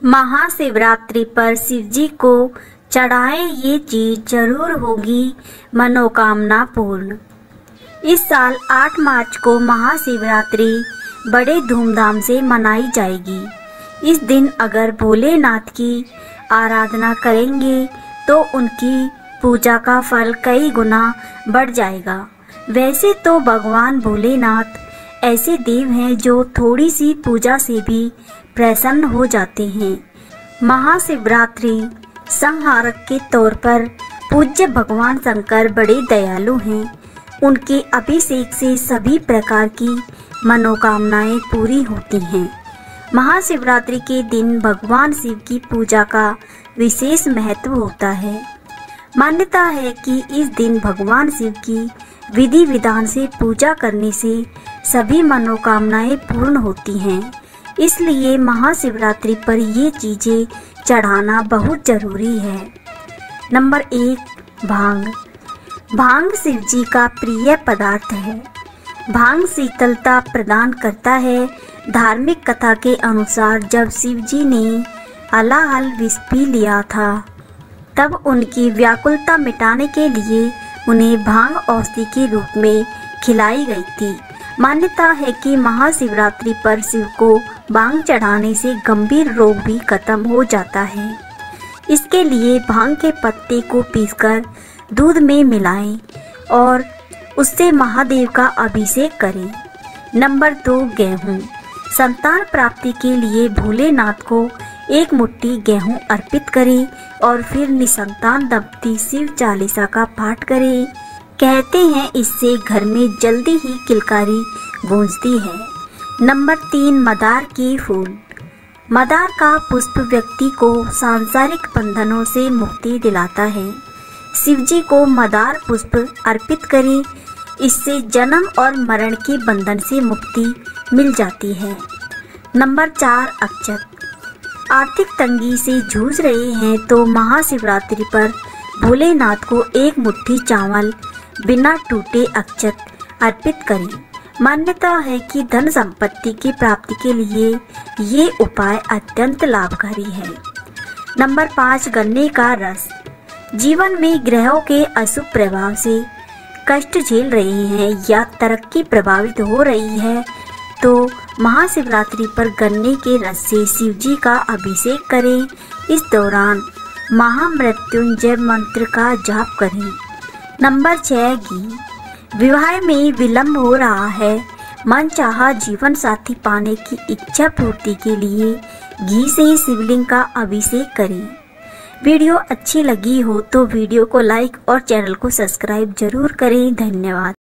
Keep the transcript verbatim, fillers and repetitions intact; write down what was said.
महाशिवरात्रि पर शिव जी को चढ़ाए ये चीज जरूर होगी मनोकामना पूर्ण। इस साल आठ मार्च को महाशिवरात्रि बड़े धूमधाम से मनाई जाएगी। इस दिन अगर भोलेनाथ की आराधना करेंगे तो उनकी पूजा का फल कई गुना बढ़ जाएगा। वैसे तो भगवान भोलेनाथ ऐसे देव हैं जो थोड़ी सी पूजा से भी प्रसन्न हो जाते हैं। महाशिवरात्रि संहारक के तौर पर पूज्य भगवान शंकर बड़े दयालु हैं। उनके अभिषेक से सभी प्रकार की मनोकामनाएं पूरी होती हैं। महाशिवरात्रि के दिन भगवान शिव की पूजा का विशेष महत्व होता है। मान्यता है कि इस दिन भगवान शिव की विधि विधान से पूजा करने से सभी मनोकामनाएं पूर्ण होती हैं। इसलिए महाशिवरात्रि पर ये चीजें चढ़ाना बहुत जरूरी है। नंबर एक, भांग। भांग शिव जी का प्रिय पदार्थ है। भांग शीतलता प्रदान करता है। धार्मिक कथा के अनुसार जब शिव जी ने हलाहल विष पी लिया था तब उनकी व्याकुलता मिटाने के लिए उन्हें भांग औषधि के रूप में खिलाई गई थी। मान्यता है कि महाशिवरात्रि पर शिव को भांग चढ़ाने से गंभीर रोग भी खत्म हो जाता है। इसके लिए भांग के पत्ते को पीसकर दूध में मिलाएं और उससे महादेव का अभिषेक करें। नंबर दो, गेहूं। संतान प्राप्ति के लिए भोलेनाथ को एक मुट्ठी गेहूं अर्पित करें और फिर निसंतान दंपति शिव चालीसा का पाठ करें। कहते हैं इससे घर में जल्दी ही किलकारी गूंजती है। नंबर तीन, मदार के फूल। मदार का पुष्प व्यक्ति को सांसारिक बंधनों से मुक्ति दिलाता है। शिव जी को मदार पुष्प अर्पित करें। इससे जन्म और मरण के बंधन से मुक्ति मिल जाती है। नंबर चार, अक्षत। आर्थिक तंगी से जूझ रहे हैं तो महाशिवरात्रि पर भोलेनाथ को एक मुट्ठी चावल बिना टूटे अक्षत अर्पित करें। मान्यता है कि धन संपत्ति की प्राप्ति के लिए ये उपाय अत्यंत लाभकारी है। नंबर पाँच, गन्ने का रस। जीवन में ग्रहों के अशुभ प्रभाव से कष्ट झेल रहे हैं या तरक्की प्रभावित हो रही है तो महाशिवरात्रि पर गन्ने के रस से शिव जी का अभिषेक करें। इस दौरान महामृत्युंजय मंत्र का जाप करें। नंबर छह, घी। विवाह में विलंब हो रहा है। मनचाहा जीवन साथी पाने की इच्छा पूर्ति के लिए घी से शिवलिंग का अभिषेक करें। वीडियो अच्छी लगी हो तो वीडियो को लाइक और चैनल को सब्सक्राइब जरूर करें। धन्यवाद।